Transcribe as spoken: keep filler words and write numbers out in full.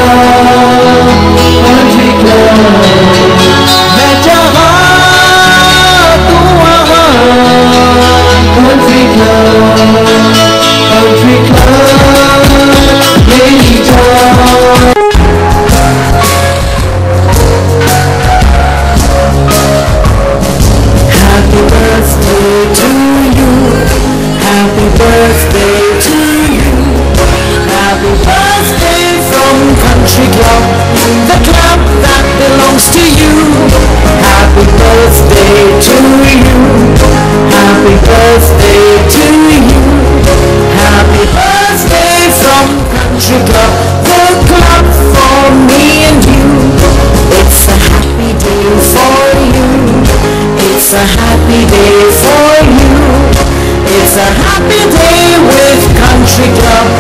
country club. मैं चाहा तू वहाँ country club, country club मेरी जान. Happy birthday to you, happy birthday to you, happy birthday from Country Club, the club that belongs to you. Happy birthday to you, happy birthday to you, happy birthday from Country Club, the club for me and you. It's a happy day for you, it's a happy day for you, it's a happy day with Country Club.